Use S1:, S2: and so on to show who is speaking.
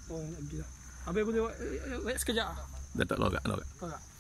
S1: Oh, nak pergi lah. Habis boleh sekejap lah.
S2: Dah tak logak.
S1: Logak.